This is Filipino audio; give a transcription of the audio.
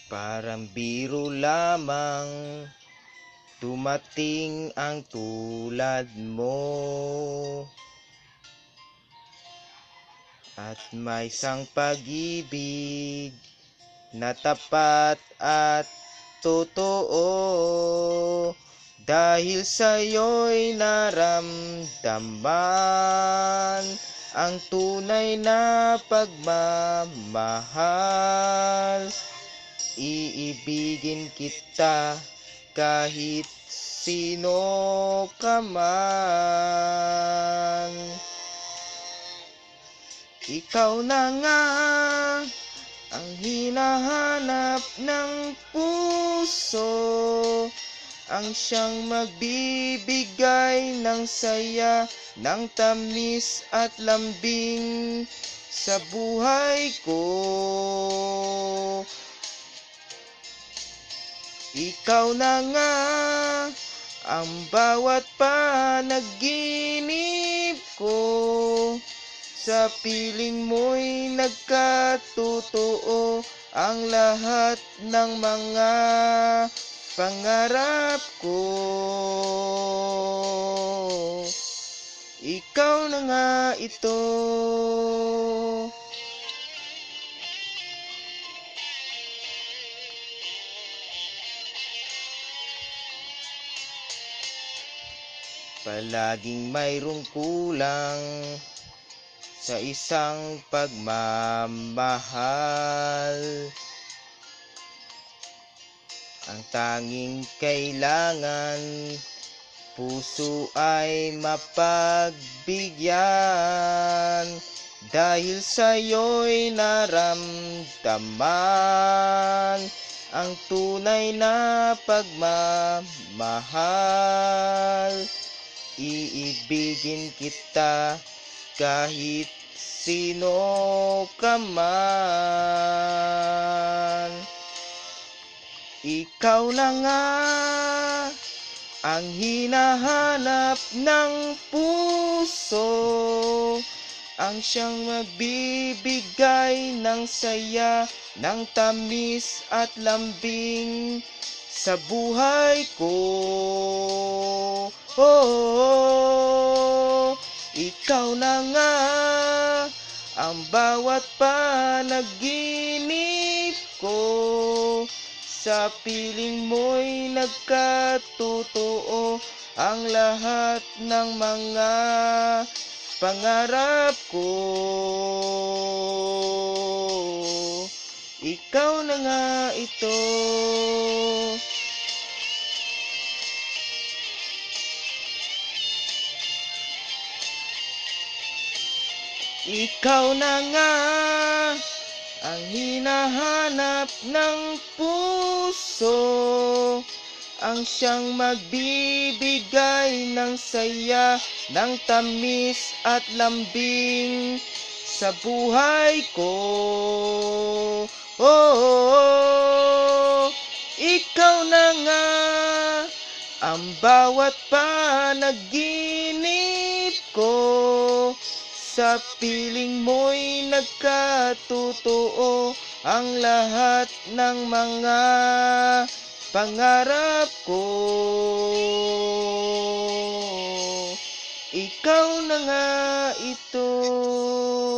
Parang biro lamang, dumating ang tulad mo. At may isang pag-ibig na tapat at totoo. Dahil sa'yo'y naramdaman ang tunay na pagmamahal. Iibigin kita kahit sino ka man. Ikaw na nga ang hinahanap ng puso, ang siyang magbibigay ng saya, ng tamis at lambing sa buhay ko. Ikaw na nga ang bawat panaginip ko, sa piling mo'y nagkatotoo ang lahat ng mga pangarap ko. Ikaw na nga ito. Palaging mayroong kulang sa isang pagmamahal. Ang tanging kailangan, puso ay mapagbigyan. Dahil sa'yo'y naramdaman ang tunay na pagmamahal. Iibigin kita kahit sino ka man. Ikaw na nga ang hinahanap ng puso, ang siyang magbibigay ng saya, ng tamis at lambing sa buhay ko. Ikaw na nga ang bawat panaginip ko, sa piling mo'y nagkatotoo ang lahat ng mga pangarap ko. Ikaw na nga ito. Ikaw na nga ang hinahanap ng puso, ang siyang magbibigay ng saya, ng tamis at lambing sa buhay ko. Ikaw na nga ang bawat panaginip ko, sa piling mo'y nagkatotoo ang lahat ng mga pangarap ko. Ikaw na nga ito.